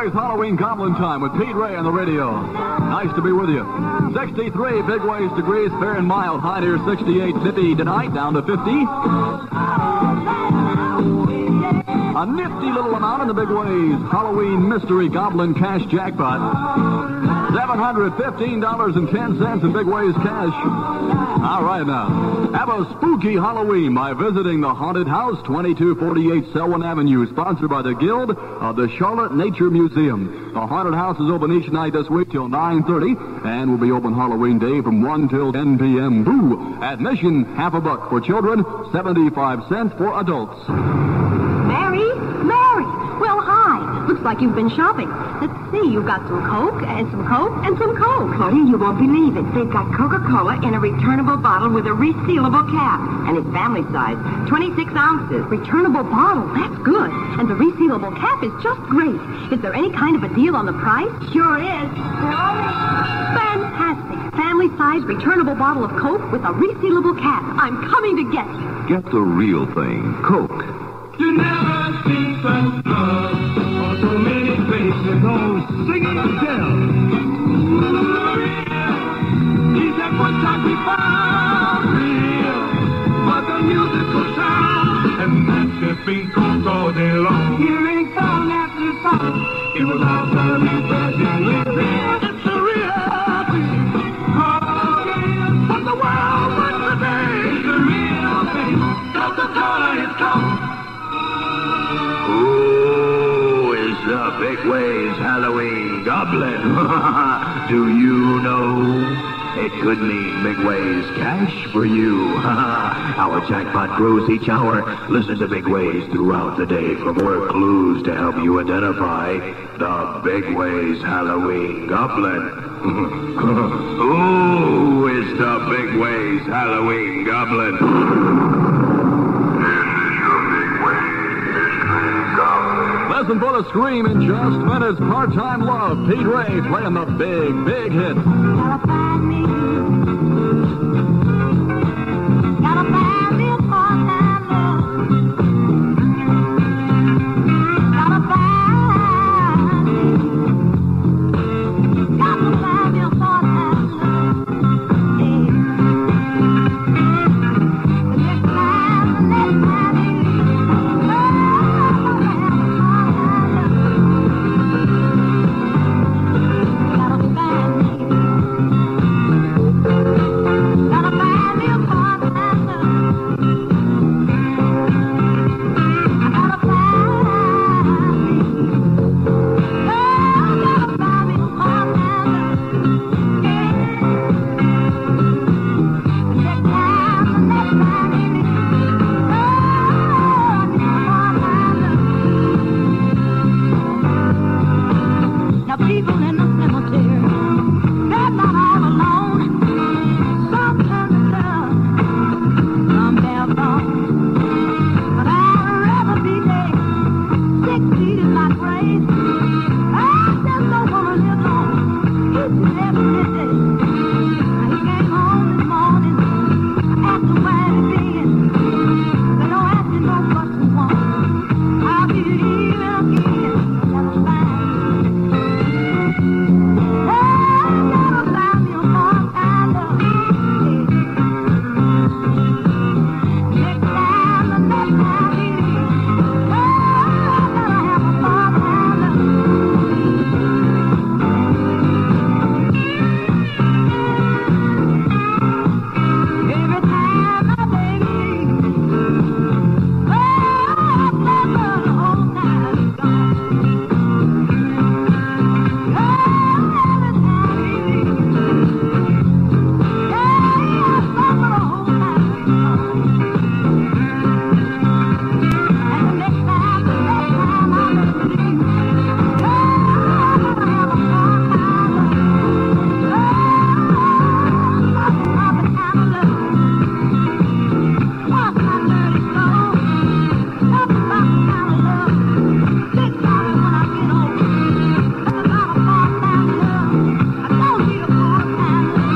Ways Halloween Goblin Time with Pete Ray on the radio. Nice to be with you. 63 Big Ways degrees, fair and mild. High near 68, 50 tonight, down to 50. A nifty little amount in the Big Ways Halloween Mystery Goblin Cash Jackpot. $715.10 in Big Ways cash. All right now. Have a spooky Halloween by visiting the Haunted House, 2248 Selwyn Avenue, sponsored by the Guild of the Charlotte Nature Museum. The Haunted House is open each night this week till 9:30 and will be open Halloween Day from 1 till 10 p.m. Boo! Admission, $50 for children, 75 cents for adults. Mary? Well, hi. Looks like you've been shopping. Let's see, you've got some Coke, and some Coke, and some Coke. Honey, you won't believe it. They've got Coca-Cola in a returnable bottle with a resealable cap. And it's family size, 26 ounces. Returnable bottle, that's good. And the resealable cap is just great. Is there any kind of a deal on the price? Sure is. Fantastic. Family-size returnable bottle of Coke with a resealable cap. I'm coming to get it. Get the real thing, Coke. You never see such love on so many faces, oh, singing and tell. He's that one time we found real, but the musical sound, and that's just been Coke all day long. Hearing song after song, it was all very present with real. It's a real thing. Oh, but the world wants today. It's a real thing. Coca-Cola is Coke. Who is the Big Ways Halloween Goblin? Do you know? It could mean Big Ways cash for you. Our jackpot grows each hour. Listen to Big Ways throughout the day for more clues to help you identify the Big Ways Halloween Goblin. Who is the Big Ways Halloween Goblin? Listen for the scream in just minutes. Part-time Love. Pete Ray playing the big, big hit. Gotta find me. Gotta find me a part-time love. Gotta find me. Gotta find me a part-time love. Yeah. The next time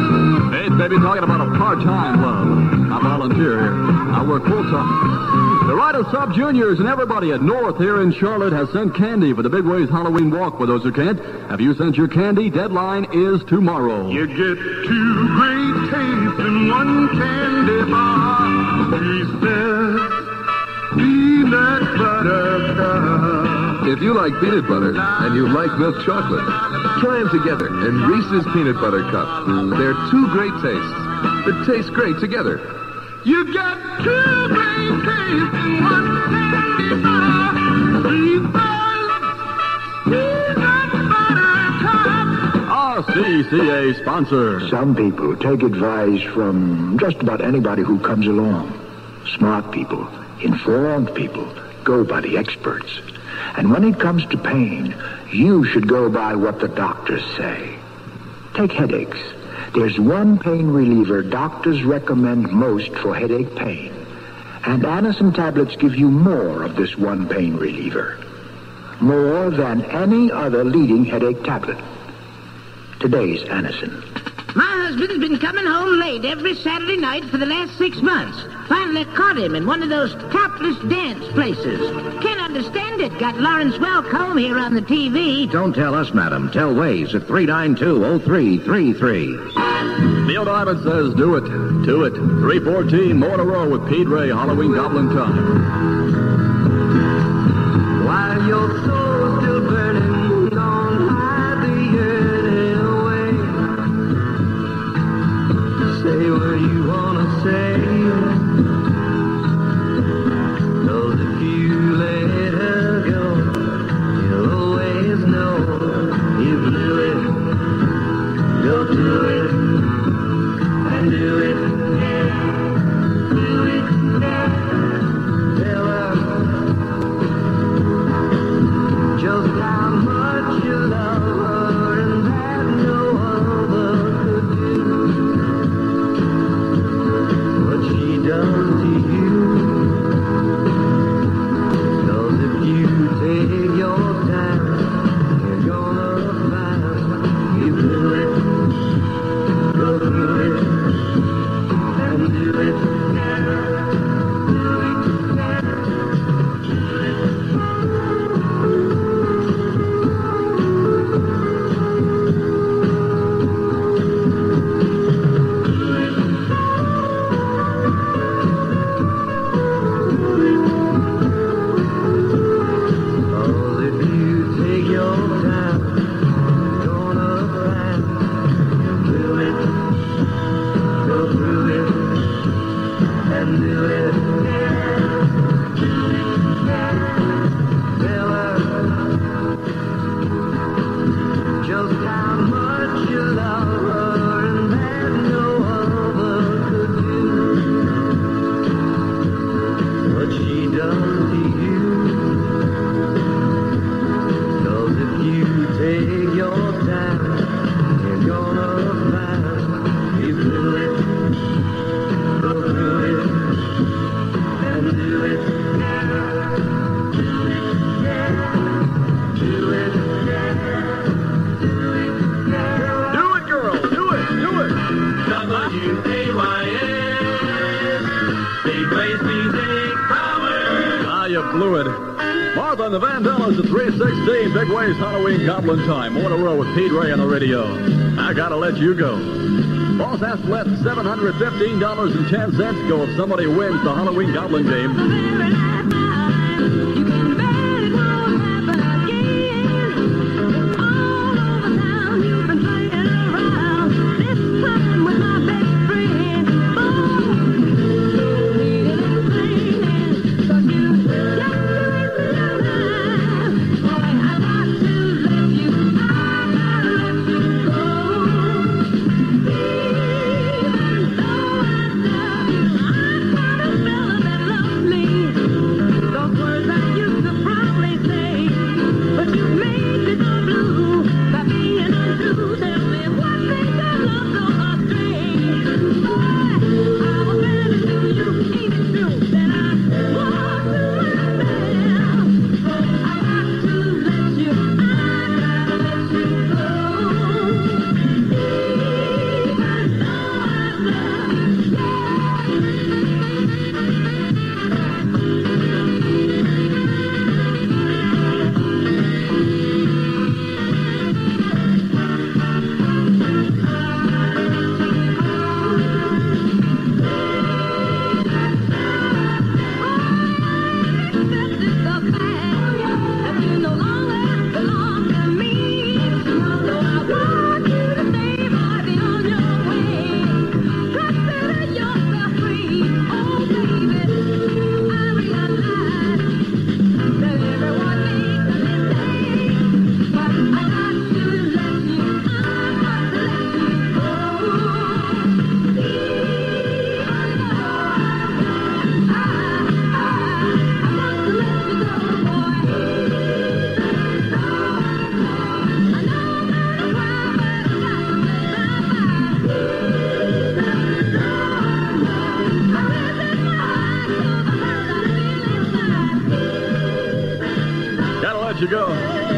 Talking about a part-time love. I volunteer here. I work full-time. The Ryder Sub Juniors and everybody at North here in Charlotte has sent candy for the Big Ways Halloween Walk. For those who can't, have you sent your candy? Deadline is tomorrow. You get 2 great tastes in one candy bar. He says, peanut butter cup. If you like peanut butter and you like milk chocolate, try them together in Reese's Peanut Butter Cup. They're 2 great tastes that taste great together. You get 2 great tastes in one candy bar. Reese's Peanut Butter Cup. RCCA sponsor. Some people take advice from just about anybody who comes along. Smart people, informed people, go by the experts. And when it comes to pain, you should go by what the doctors say. Take headaches. There's one pain reliever doctors recommend most for headache pain. And Anacin tablets give you more of this one pain reliever. More than any other leading headache tablet. Today's Anacin. My husband's been coming home late every Saturday night for the last 6 months. Finally caught him in one of those topless dance places. Can't understand it. Got Lawrence Welcome here on the TV. Don't tell us, madam. Tell Waze at 392-0333. Neil Diamond says, do it. Do it. 314 more in a row with Pete Ray, Halloween Goblin Time. While your soul's still burning, don't hide the yearning away. Say what you want to say. 'Cause if you let her go, you'll always know you blew it. Go do it. And do it. Do it. Tell her just how much you love her and that no other could do what she does to you. 'Cause if you take your time, you're gonna find you blew it. Go through it and do it. On the Vandellas at 316, Big Ways Halloween Goblin Time. More in a row with Pete Ray on the radio. I gotta let you go. Boss has to let $715.10 go if somebody wins the Halloween Goblin game. you go.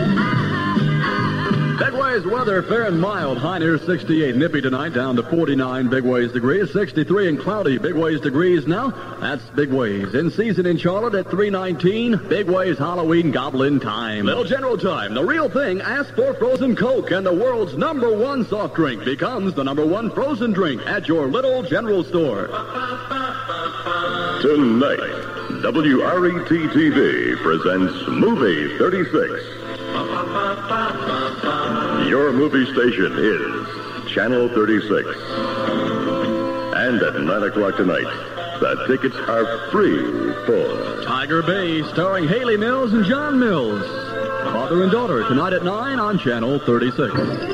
Big Waves weather, fair and mild. High near 68. Nippy tonight, down to 49 Big Waves degrees. 63 and cloudy Big Waves degrees now. That's Big Waves. In season in Charlotte at 3:19. Big Waves Halloween Goblin time. Little General time. The real thing. Ask for frozen Coke, and the world's #1 soft drink becomes the #1 frozen drink at your Little General store. Tonight, WRET-TV presents Movie 36. Your movie station is Channel 36. And at 9 o'clock tonight, the tickets are free for Tiger Bay, starring Haley Mills and John Mills. Father and daughter, tonight at 9 on Channel 36.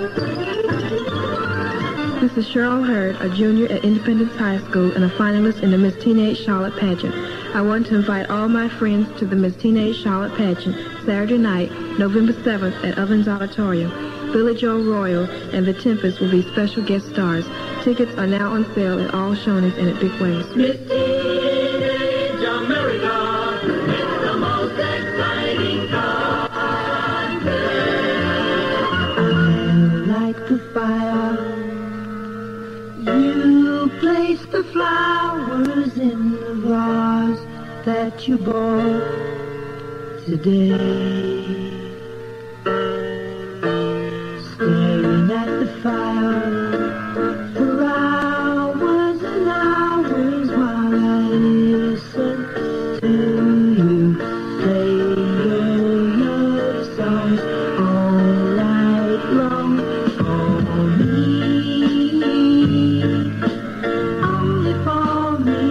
This is Cheryl Hurd, a junior at Independence High School and a finalist in the Miss Teenage Charlotte pageant. I want to invite all my friends to the Miss Teenage Charlotte pageant, Saturday night, November 7th at Ovens Auditorium. Billy Joe Royal and The Tempest will be special guest stars. Tickets are now on sale at all Shoney's and at Big Waves. Miss Teenage America, it's the most exciting contest. Like the fire, you place the flowers in the vase that you bought today. Staring at the fire for hours and hours while I listen to you play your love songs all night long for me, only for me.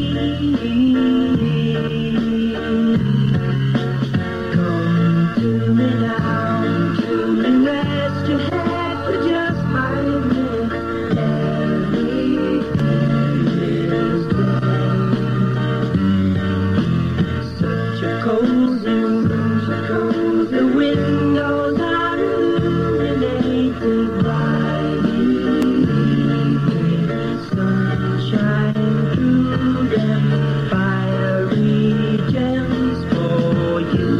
Come to me now, to me rest your head for just 5 minutes. Everything is done. Such a cozy room, the windows are illuminated by the evening sunshine through them, fiery gems for you,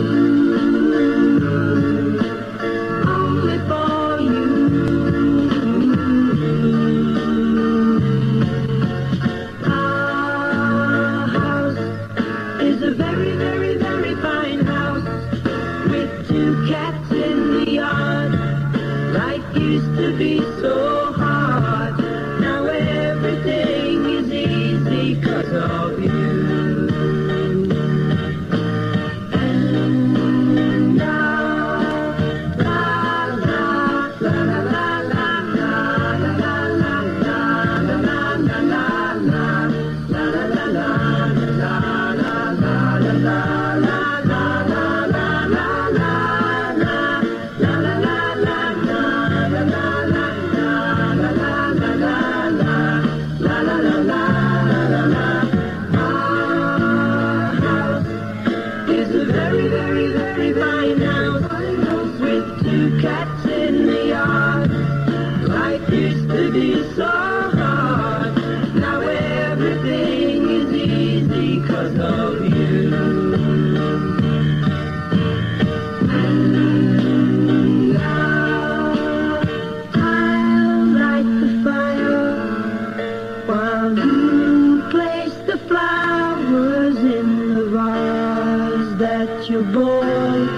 only for you. Our house is a very, very, very fine house with 2 cats in the yard. Life used to be so hard. Now everything is easy 'cause of you. And now, la la la la la la la la la la la la la la la la la is a very, very, very fine house with 2 cats in the yard. Life used to be so hard. Now everything is easy 'cause of you. And now I'll light the fire while you place the flowers in the vase that you bought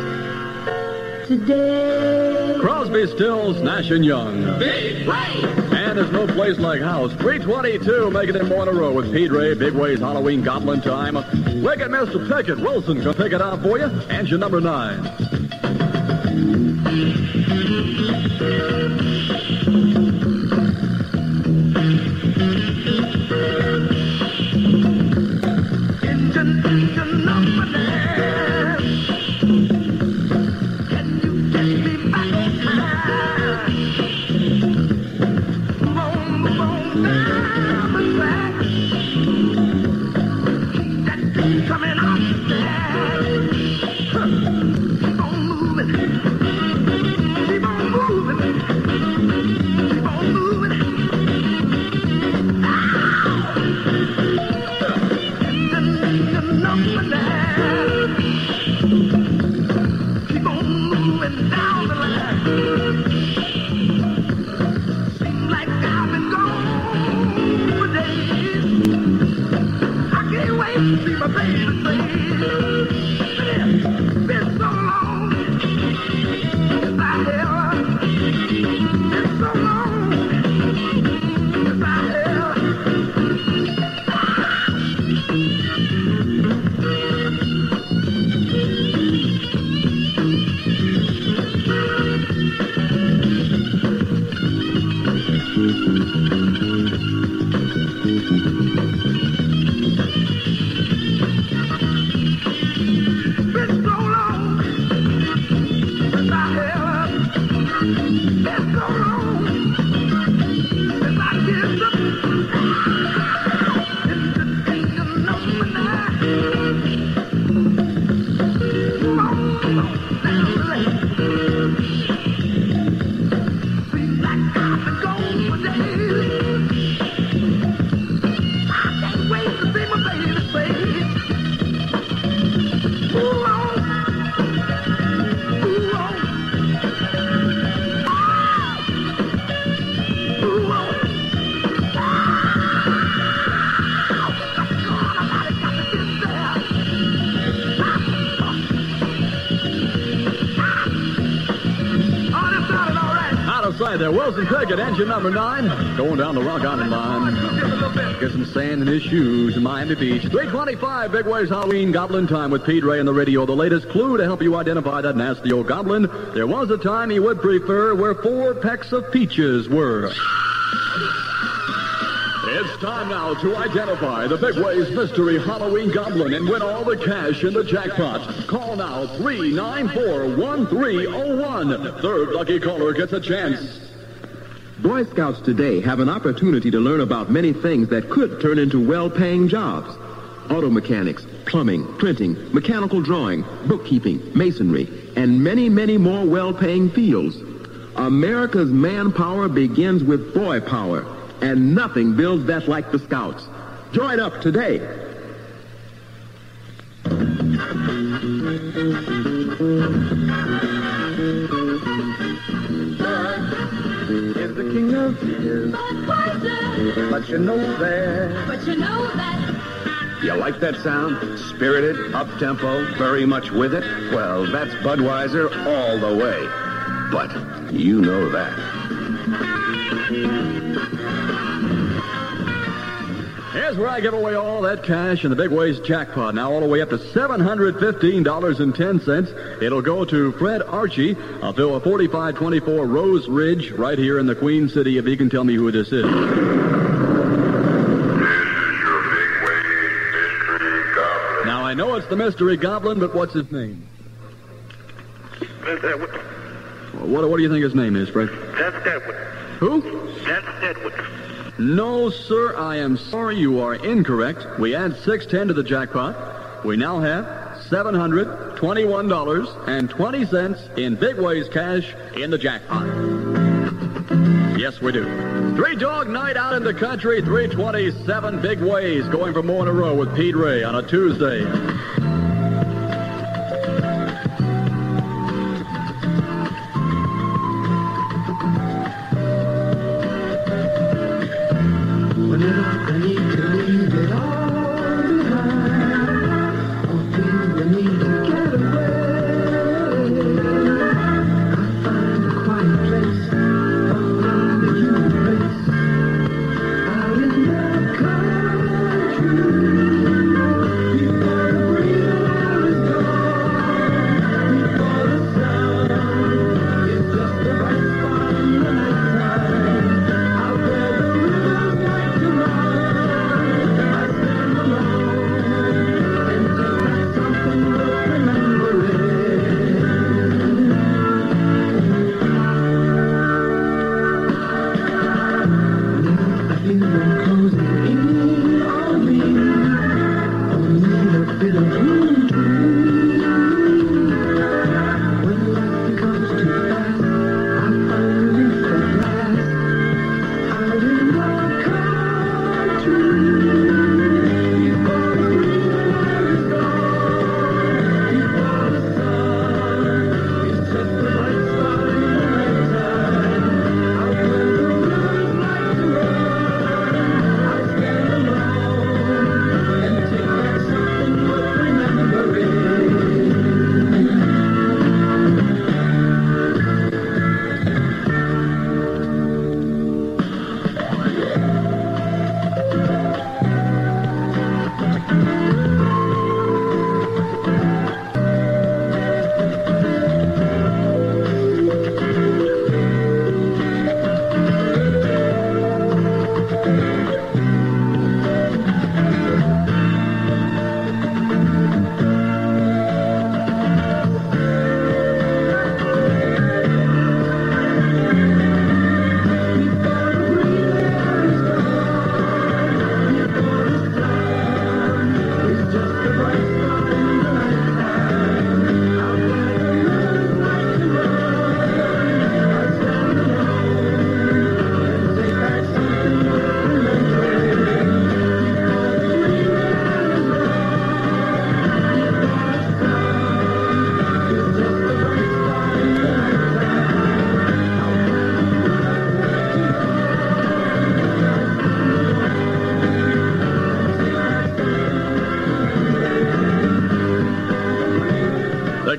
today. Crosby, Stills, Nash & Young. Big Waves! And there's no place like house. 322, making it more in a row with Pete Ray, Big Waves Halloween Goblin time. Wicked Mr. Pickett Wilson can pick it out for you. And your number 9. Engine number 9. Can you take me back in time? Move on down the track. Keep that beat coming off the track. Keep on moving. Keep on moving. There, Wilson Pickett, engine number 9, going down the Rock Island line. Get some sand in his shoes in Miami Beach. 3:25, Big Waves Halloween Goblin time with Pete Ray on the radio. The latest clue to help you identify that nasty old goblin. There was a time he would prefer where 4 pecks of peaches were. It's time now to identify the Big Waves Mystery Halloween Goblin and win all the cash in the jackpot. Call now 394-1301. Third lucky caller gets a chance. Boy Scouts today have an opportunity to learn about many things that could turn into well-paying jobs. Auto mechanics, plumbing, printing, mechanical drawing, bookkeeping, masonry, and many, many more well-paying fields. America's manpower begins with boy power, and nothing builds that like the Scouts. Join up today. Is the king of tears, but you know that. You like that sound? Spirited, up-tempo, very much with it? Well, that's Budweiser all the way. But you know that. Here's where I give away all that cash in the Big Waves jackpot. Now all the way up to $715.10. It'll go to Fred Archie of 4524 Rose Ridge right here in the Queen City, if he can tell me who this is. Now I know it's the Mystery Goblin, but what's his name? What do you think his name is, Fred? That's Deadwood. Who? That's Deadwood. No, sir, I am sorry, you are incorrect. We add 610 to the jackpot. We now have $721.20 in Big Waves cash in the jackpot. Yes, we do. 3-dog night out in the country, 327 Big Waves, going for more in a row with Pete Ray on a Tuesday. Out in the country, you better bring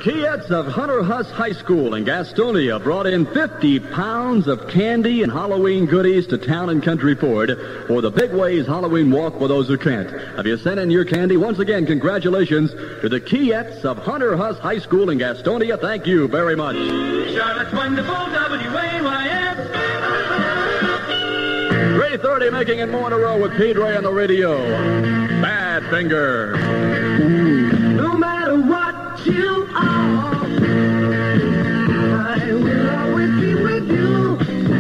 Keyettes of Hunter Huss High School in Gastonia brought in 50 pounds of candy and Halloween goodies to Town and Country Ford for the Big Ways Halloween Walk for those who can't. Have you sent in your candy? Once again, congratulations to the Keyettes of Hunter Huss High School in Gastonia. Thank you very much. Charlotte's wonderful WAYS. 3:30, making it more in a row with Pete Ray on the radio. Badfinger. No matter what you are, I will always be with you.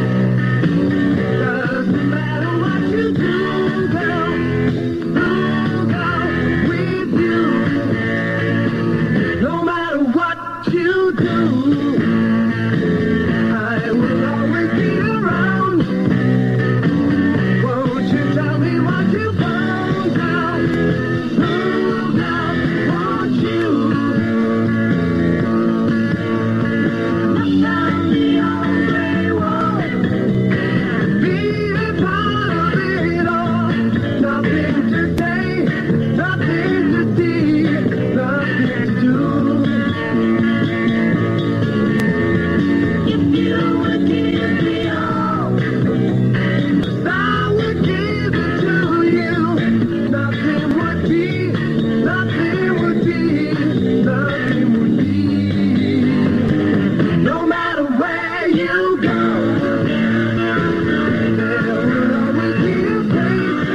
Doesn't matter what you do, girl, with you. No matter what you do, I will always be around. Won't you tell me what you found out? Want you? Down the old gray wall, be a part of it all. Nothing to say, nothing to see, nothing to do. If you would give me all, I would give it to you. Nothing would be, nothing would be, nothing would be. No matter where you go, there will always be a place.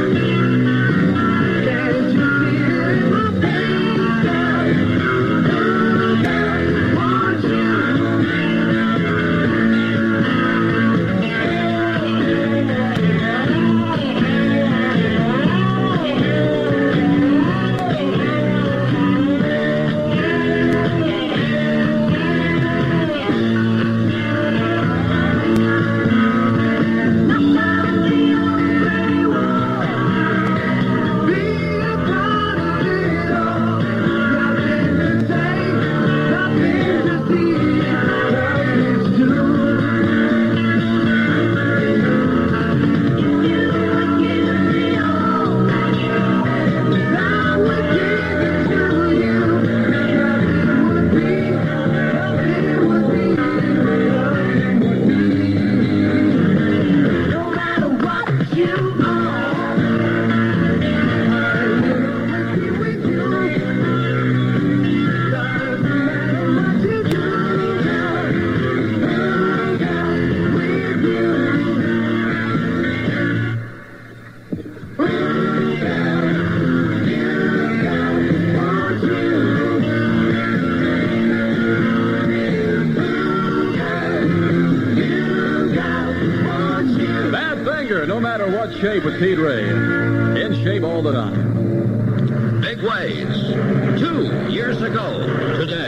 Can't you see it in my face, girl? Want you? Badfinger, no matter what shape with Pete Ray. In shape all the time. Big Ways. 2 years ago today.